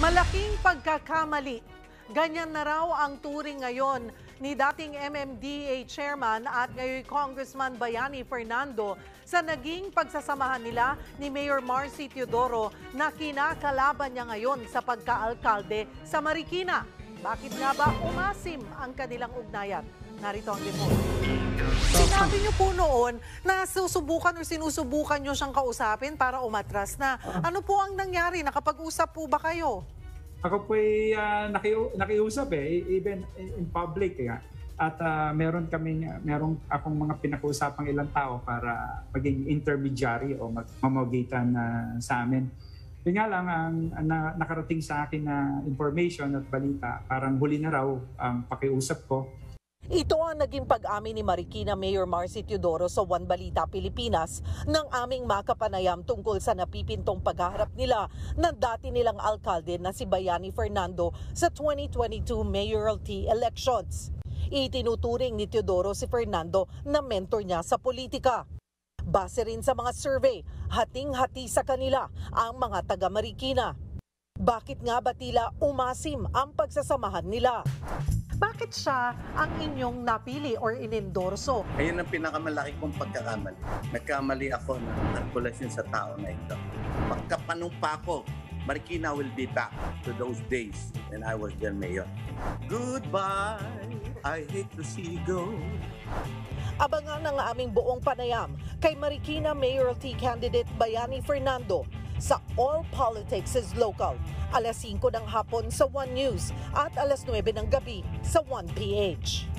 Malaking pagkakamali. Ganyan na raw ang turing ngayon ni dating MMDA Chairman at ngayon Congressman Bayani Fernando sa naging pagsasamahan nila ni Mayor Marcy Teodoro na kinakalaban niya ngayon sa pagkaalkalde sa Marikina. Bakit nga ba umasim ang kanilang ugnayan? Narito ang report. Sinabi niyo po noon na susubukan o sinusubukan niyo siyang kausapin para umatras na. Ano po ang nangyari? Nakapag-usap po ba kayo? Ako po'y nakiusap even in public. At meron akong mga pinag-uusapang ilang tao para maging intermediary o mamagitan sa amin. Yun nga lang, ang nakarating sa akin na information at balita, parang huli na raw ang pakiusap ko. Ito ang naging pag-amin ni Marikina Mayor Marcy Teodoro sa One Balita Pilipinas ng aming makapanayam tungkol sa napipintong paghaharap nila ng dati nilang alkalde na si Bayani Fernando sa 2022 mayoralty elections. Itinuturing ni Teodoro si Fernando na mentor niya sa politika. Base rin sa mga survey, hating-hati sa kanila ang mga taga Marikina. Bakit nga ba tila umasim ang pagsasamahan nila? Bakit siya ang inyong napili or inendorso? Ayun ang pinakamalaki kong pagkakamali. Nagkamali ako ng kalkulasyon sa tao na ito. Pagkapanumpa ko, Marikina will be back to those days when I was their mayor. Goodbye, I hate to see you go. Abangan ang aming buong panayam kay Marikina Mayoralty Candidate Bayani Fernando sa All Politics is Local. Alas 5 ng hapon sa One News at alas 9 ng gabi sa One PH.